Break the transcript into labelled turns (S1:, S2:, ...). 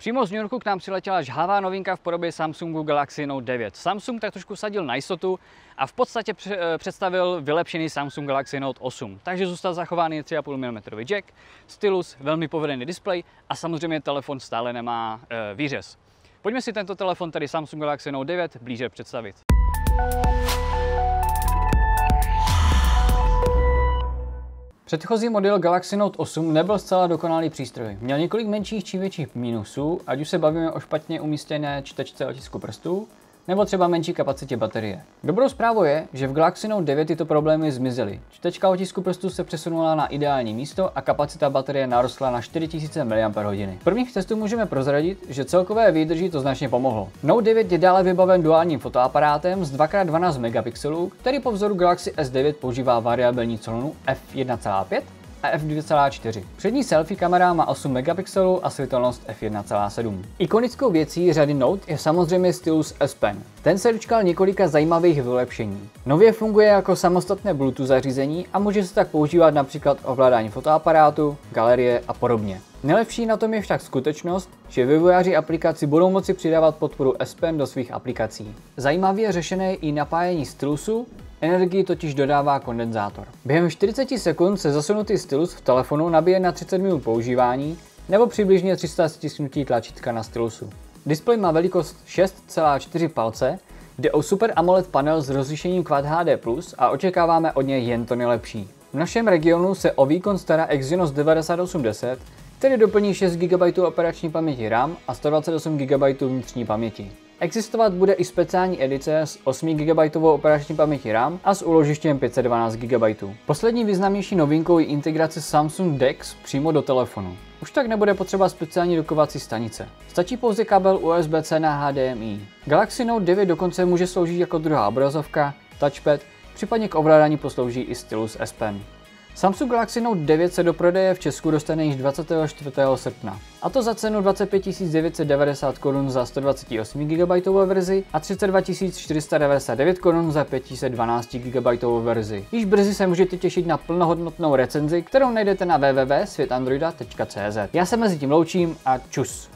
S1: Přímo z New Yorku k nám přiletěla žhavá novinka v podobě Samsungu Galaxy Note 9. Samsung tak trošku sadil na jistotu a v podstatě představil vylepšený Samsung Galaxy Note 8. Takže zůstal zachován 3,5 mm jack, stylus, velmi povedený displej a samozřejmě telefon stále nemá výřez. Pojďme si tento telefon, tedy Samsung Galaxy Note 9, blíže představit. Předchozí model Galaxy Note 8 nebyl zcela dokonalý přístroj. Měl několik menších či větších mínusů, ať už se bavíme o špatně umístěné čtečce otisku prstů, nebo třeba menší kapacitě baterie. Dobrou zprávou je, že v Galaxy Note 9 tyto problémy zmizely. Čtečka otisku prstů se přesunula na ideální místo a kapacita baterie narostla na 4000 mAh. V prvních testů můžeme prozradit, že celkové výdrži to značně pomohlo. Note 9 je dále vybaven duálním fotoaparátem z 2x12 megapixelů, který po vzoru Galaxy S9 používá variabilní colonu f1.5 a f2.4. Přední selfie kamera má 8 megapixelů a světelnost f1.7. Ikonickou věcí řady Note je samozřejmě stylus S Pen. Ten se dočkal několika zajímavých vylepšení. Nově funguje jako samostatné Bluetooth zařízení a může se tak používat například ovládání fotoaparátu, galerie a podobně. Nejlepší na tom je však skutečnost, že vývojáři aplikací budou moci přidávat podporu S Pen do svých aplikací. Zajímavě řešené i napájení stylusu, energii totiž dodává kondenzátor. Během 40 sekund se zasunutý stylus v telefonu nabije na 30 minut používání nebo přibližně 300 stisknutí tlačítka na stylusu. Displej má velikost 6,4 palce, jde o Super AMOLED panel s rozlišením Quad HD+, a očekáváme od něj jen to nejlepší. V našem regionu se o výkon stará Exynos 9810, který doplní 6 GB operační paměti RAM a 128 GB vnitřní paměti. Existovat bude i speciální edice s 8 GB operační paměti RAM a s úložištěm 512 GB. Poslední významnější novinkou je integrace Samsung DeX přímo do telefonu. Už tak nebude potřeba speciální dokovací stanice. Stačí pouze kabel USB-C na HDMI. Galaxy Note 9 dokonce může sloužit jako druhá obrazovka, touchpad, případně k ovládání poslouží i stylus S Pen. Samsung Galaxy Note 9 se do prodeje v Česku dostane již 24. srpna. A to za cenu 25 990 Kč za 128 GB verzi a 32 499 Kč za 512 GB verzi. Již brzy se můžete těšit na plnohodnotnou recenzi, kterou najdete na www.světandroida.cz. Já se mezi tím loučím a čus.